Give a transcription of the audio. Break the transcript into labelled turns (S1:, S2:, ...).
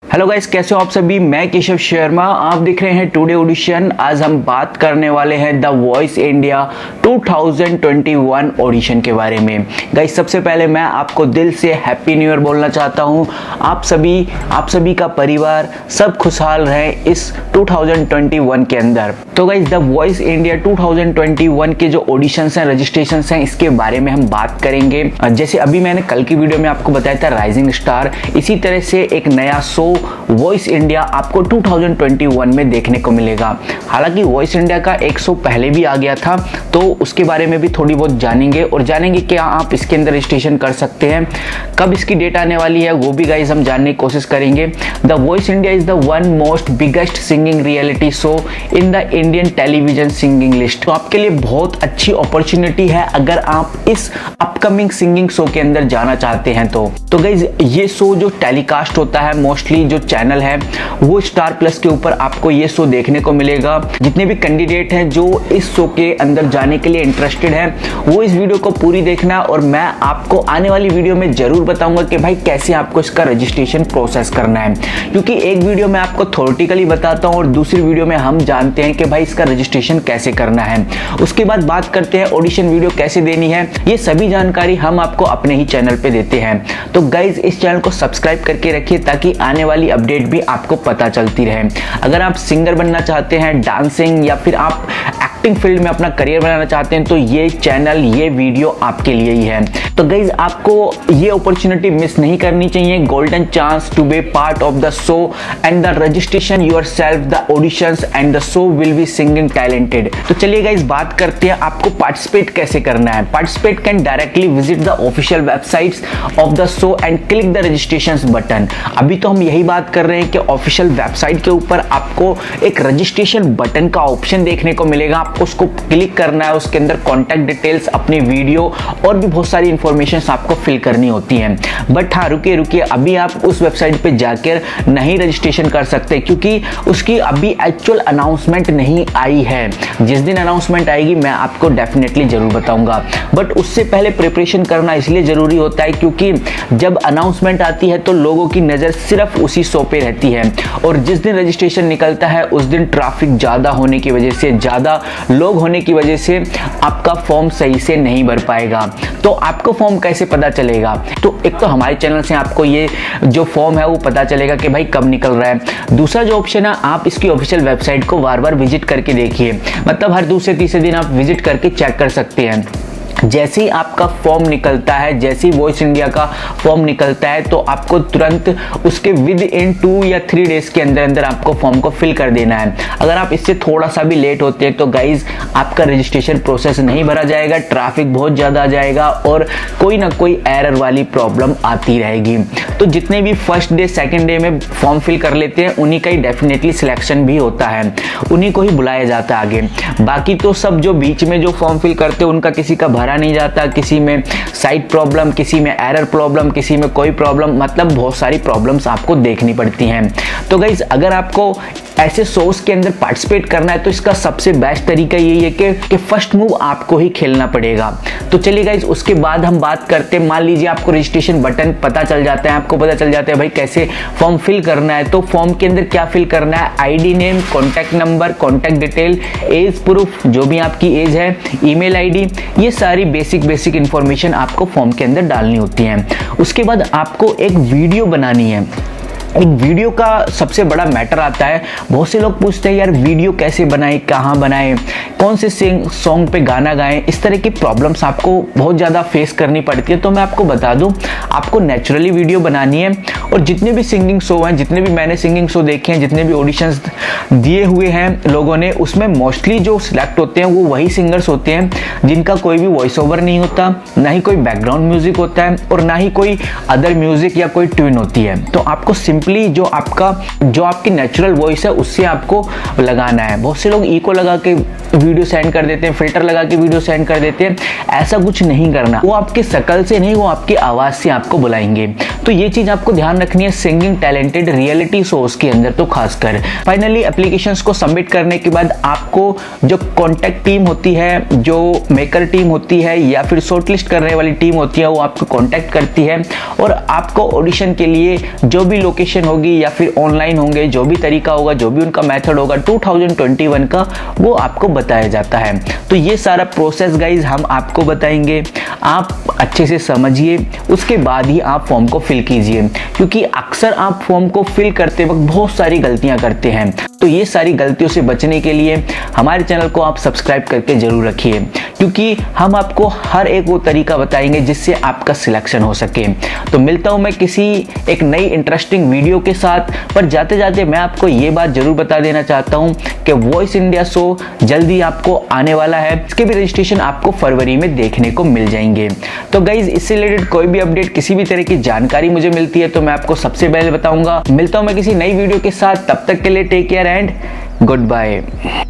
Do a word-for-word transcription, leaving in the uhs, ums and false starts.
S1: Hello guys, कैसे हो आप सभी। मैं केशव शर्मा, आप देख रहे हैं टुडे ऑडिशन। आज हम बात करने वाले हैं द वॉइस इंडिया दो हज़ार इक्कीस ऑडिशन के बारे में। गाइस, सबसे पहले मैं आपको दिल से हैप्पी न्यू ईयर बोलना चाहता हूं। आप सभी आप सभी का परिवार सब खुशहाल रहे इस दो हज़ार इक्कीस के अंदर। तो गाइस, द वॉइस इंडिया दो हज़ार इक्कीस के जो ऑडिशंस हैं, रजिस्ट्रेशंस हैं, इसके बारे में हम बात करेंगे। जैसे अभी मैंने कल की वीडियो में आपको बताया था राइजिंग स्टार, इसी तरह से एक नया शो वॉइस इंडिया आपको दो हज़ार इक्कीस में देखने को मिलेगा। हालांकि वॉइस इंडिया का एक शो पहले भी आ गया था, तो उसके बारे में भी थोड़ी बहुत जानेंगे और जानेंगे क्या आप इसके अंदर रजिस्ट्रेशन कर सकते हैं, कब इसकी डेट आने वाली है वो भी गाइस हम जानने की कोशिश करेंगे। The Voice India is the one most biggest singing reality show in the Indian television singing list. तो आपके लिए बहुत अच्छी अपॉर्चुनिटी है अगर आप इस अपकमिंग सिंगिंग शो के अंदर जाना चाहते हैं तो तो गाइस, ये शो जो टेलीकास्ट होता है, मोस्टली जो चैनल है वो स्टार प्लस के ऊपर आपको ये शो देखने को मिलेगा। जितने भी कैंडिडेट हैं जो इस शो के अंदर जाने के लिए इंटरेस्टेड हैं, वो इस वीडियो को पूरी देखना और मैं आपको आने वाली वीडियो में जरूर बताऊंगा कि भाई कैसे आपको इसका रजिस्ट्रेशन प्रोसेस करना है। क्योंकि एक वीडियो में आपको थ्योरेटिकली बताता हूं और दूसरी वीडियो में हम जानते हैं कि भाई इसका रजिस्ट्रेशन कैसे करना है। उसके बाद बात करते हैं ऑडिशन वीडियो कैसे देनी है। ये सभी जानकारी हम आपको अपने ही चैनल पे देते हैं। तो गाइज, इस चैनल को सब्सक्राइब करके रखिए ताकि आने वाली अपडेट भी आपको पता चलती रहे। अगर आप सिंगर बनना चाहते हैं, डांसिंग या फिर आप एक्टिंग फील्ड में अपना करियर बनाना चाहते हैं तो ये चैनल, ये वीडियो आपके लिए ही है। तो गाइज, आपको ये अपॉर्चुनिटी मिस नहीं करनी चाहिए। Golden chance to be part of the show and the registration yourself, the auditions and the show will be singing talented. तो चलिए गाइज, बात करते हैं आपको पार्टिसिपेट कैसे करना है। Participate can directly visit the official websites of the show and click the registration button. अभी तो हम यही बात कर रहे हैं कि ऑफिशियल वेबसाइट के ऊपर आपको एक रजिस्ट्रेशन बटन का ऑप्शन देखने को मिलेगा। आपको उसको क्लिक करना है, उसके अंदर कॉन्टैक्ट डिटेल्स, अपनी वीडियो और भी बहुत सारी इंफॉर्मेशन आपको फिल करनी होती हैं। बट हाँ, रुकिए रुकिए अभी आप उस वेबसाइट पे जाकर नहीं रजिस्ट्रेशन कर सकते क्योंकि उसकी अभी एक्चुअल अनाउंसमेंट नहीं आई है। जिस दिन अनाउंसमेंट आएगी मैं आपको डेफिनेटली जरूर बताऊंगा। बट उससे पहले प्रिपरेशन करना इसलिए जरूरी होता है क्योंकि जब अनाउंसमेंट आती है तो लोगों की नजर सिर्फ उसी शो पे रहती है और जिस दिन रजिस्ट्रेशन निकलता है उस दिन ट्रैफिक ज्यादा होने की वजह से, ज्यादा लोग होने की वजह से आपका फॉर्म सही से नहीं भर पाएगा। तो आपको फॉर्म कैसे पता चलेगा? तो एक तो हमारे चैनल से आपको ये जो फॉर्म है वो पता चलेगा कि भाई कब निकल रहा है। दूसरा जो ऑप्शन है, आप इसकी ऑफिशियल वेबसाइट को बार बार विजिट करके देखिए, मतलब हर दूसरे तीसरे दिन आप विजिट करके चेक कर सकते हैं। जैसे ही आपका फॉर्म निकलता है, जैसे ही वॉइस इंडिया का फॉर्म निकलता है तो आपको तुरंत उसके विद इन टू या थ्री डेज के अंदर अंदर आपको फॉर्म को फिल कर देना है। अगर आप इससे थोड़ा सा भी लेट होते हैं तो गाइज आपका रजिस्ट्रेशन प्रोसेस नहीं भरा जाएगा, ट्रैफिक बहुत ज़्यादा आ जाएगा और कोई ना कोई एरर वाली प्रॉब्लम आती रहेगी। तो जितने भी फर्स्ट डे सेकेंड डे में फॉर्म फिल कर लेते हैं उन्हीं का ही डेफिनेटली सिलेक्शन भी होता है, उन्हीं को ही बुलाया जाता है आगे। बाकी तो सब जो बीच में जो फॉर्म फिल करते हैं उनका किसी का भरा नहीं जाता, किसी में साइट प्रॉब्लम, किसी में एरर प्रॉब्लम, किसी में कोई प्रॉब्लम, मतलब बहुत सारी प्रॉब्लम्स आपको देखनी पड़ती हैं। तो गाइज, अगर आपको ऐसे शोज के अंदर पार्टिसिपेट करना है तो इसका सबसे बेस्ट तरीका यही है कि, कि फर्स्ट मूव आपको ही खेलना पड़ेगा। तो चलिए गाइज, उसके बाद हम बात करते हैं। मान लीजिए आपको रजिस्ट्रेशन बटन पता चल जाता है, आपको पता चल जाता है भाई कैसे फॉर्म फिल करना है। तो फॉर्म के अंदर क्या फिल करना है? ID name, contact number, contact detail, age proof, जो भी आपकी एज है, ईमेल आईडी, ये सारी बेसिक बेसिक इंफॉर्मेशन आपको फॉर्म के अंदर डालनी होती है। उसके बाद आपको एक वीडियो बनानी है। एक वीडियो का सबसे बड़ा मैटर आता है। बहुत से लोग पूछते हैं यार वीडियो कैसे बनाए, कहाँ बनाए, कौन से सॉन्ग पे गाना गाएं, इस तरह की प्रॉब्लम्स आपको बहुत ज़्यादा फेस करनी पड़ती है। तो मैं आपको बता दूं, आपको नेचुरली वीडियो बनानी है और जितने भी सिंगिंग शो हैं, जितने भी मैंने सिंगिंग शो देखे हैं, जितने भी ऑडिशंस दिए हुए हैं लोगों ने, उसमें मोस्टली जो सिलेक्ट होते हैं वो वही सिंगर्स होते हैं जिनका कोई भी वॉइस ओवर नहीं होता, ना ही कोई बैकग्राउंड म्यूजिक होता है और ना ही कोई अदर म्यूजिक या कोई ट्यून होती है। तो आपको सिंपली जो आपका जो आपकी नेचुरल वॉइस है उससे आपको लगाना है। बहुत से लोग इको लगा के वीडियो सेंड कर देते हैं, फिल्टर लगा के वीडियो सेंड कर देते हैं, ऐसा कुछ नहीं करना। वो आपकी शक्ल से नहीं, वो आपकी आवाज से आपको बुलाएंगे। तो ये चीज आपको ध्यान रखनी है सिंगिंग टैलेंटेड रियलिटी शोज के अंदर तो खासकर। फाइनली एप्लीकेशंस को सबमिट करने के बाद आपको जो कॉन्टैक्ट टीम होती है, जो मेकर टीम होती है या फिर शॉर्टलिस्ट करने वाली टीम होती है, वो आपको कॉन्टैक्ट करती है और आपको ऑडिशन के लिए जो भी लोकेशन रजिस्ट्रेशन होगी या फिर ऑनलाइन होंगे, जो भी तरीका होगा, जो भी उनका मेथड होगा दो हज़ार इक्कीस का, वो आपको बताया जाता है। तो ये सारा प्रोसेस गाइज हम आपको बताएंगे, आप अच्छे से समझिए, उसके बाद ही आप फॉर्म को फिल कीजिए, क्योंकि अक्सर आप फॉर्म को फिल करते वक्त बहुत सारी गलतियां करते हैं। तो ये सारी गलतियों से बचने के लिए हमारे चैनल को आप सब्सक्राइब करके जरूर रखिए, क्योंकि हम आपको हर एक वो तरीका बताएंगे जिससे आपका सिलेक्शन हो सके। तो मिलता हूं मैं किसी एक नई इंटरेस्टिंग वीडियो के साथ, पर जाते जाते मैं आपको ये बात जरूर बता देना चाहता हूं कि वॉइस इंडिया शो जल्दी आपको आने वाला है। इसके भी रजिस्ट्रेशन आपको फरवरी में देखने को मिल जाएंगे। तो गाइज इससे रिलेटेड कोई भी अपडेट, किसी भी तरह की जानकारी मुझे मिलती है तो मैं आपको सबसे पहले बताऊंगा। मिलता हूं मैं किसी नई वीडियो के साथ, तब तक के लिए take care and good bye.